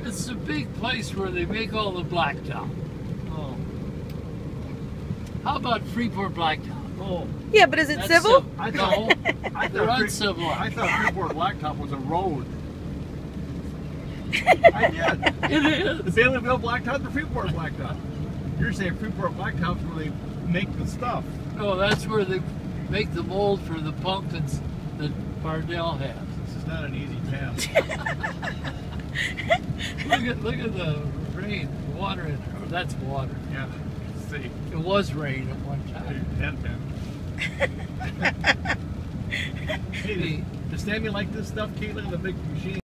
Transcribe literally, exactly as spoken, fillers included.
It's a big place where they make all the blacktop. Oh. How about Freeport Blacktop? Oh. Yeah, but is it That's civil? civ- I no, thought, I they're thought, Fre- uncivilized. I thought Freeport Blacktop was a road. I did. It is. The Baileyville Blacktop, the Freeport Blacktop. You're saying Freeport Blacktop's where they make the stuff. No, that's where they make the mold for the pumpkins that Bardell has. This is not an easy task. Look at look at the rain, the water in there. Oh, that's water. Yeah. Let's see. It was rain at one time. Ten, ten. Hey, does Sammy like this stuff, Caitlin? The big machine.